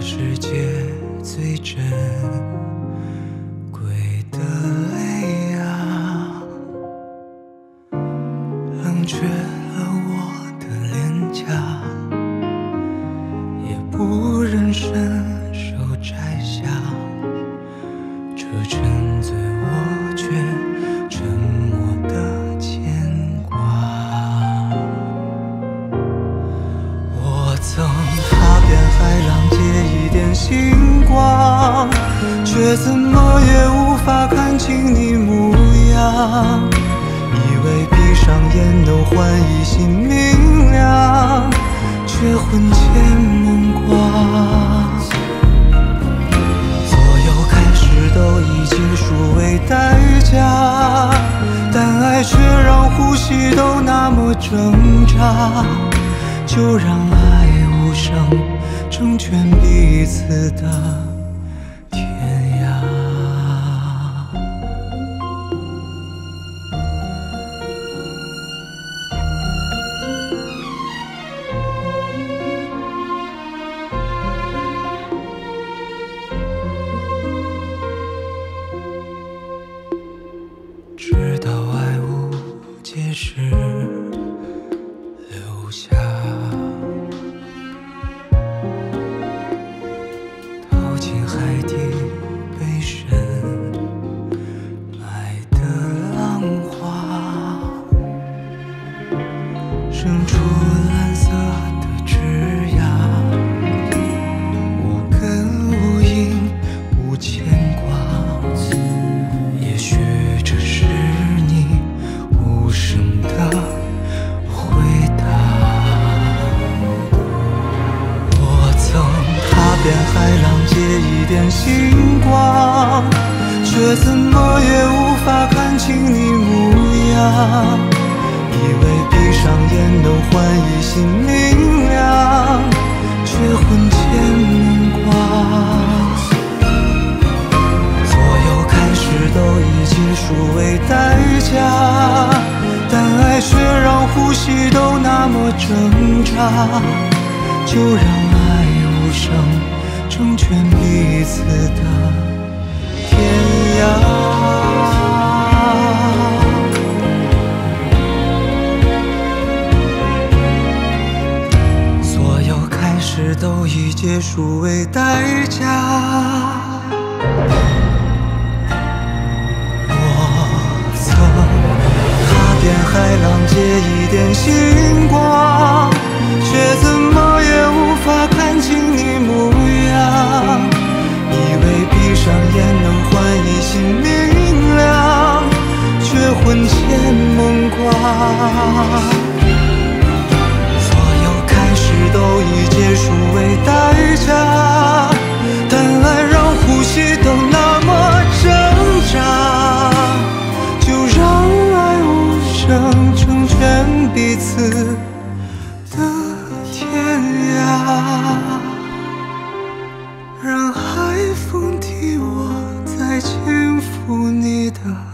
世界最珍贵的泪啊，冷却了我的脸颊，也不忍伸手摘下，这沉醉我却沉默的牵挂。我曾踏遍海浪借一点星光，却怎么也无法看清你模样，以为闭上眼能换一新明亮，却魂牵梦挂。所有开始都以结束为代价，但爱却让呼吸都那么挣扎，就让爱无声成全彼此的天涯。直到爱无解时留下，淘尽海底悲深埋的浪花，生出蓝色的枝桠，无根无影无牵挂。也许这是你无声的回答。我曾踏遍海浪借一点星光，却怎么也无法看清你模样，以为闭上眼能换一新明亮，却魂牵梦挂。都以结束为代价，但爱却让呼吸都那么挣扎，就让爱无声成全彼此的天涯。所有开始都以结束为代价，海浪借一点星光，却怎么也无法看清你模样，以为闭上眼能换一新明亮，却魂牵梦挂。所有开始都以结束为代价，但爱让呼吸都那么挣扎，就让爱无声成全彼此的天涯，让海风替我再轻抚你的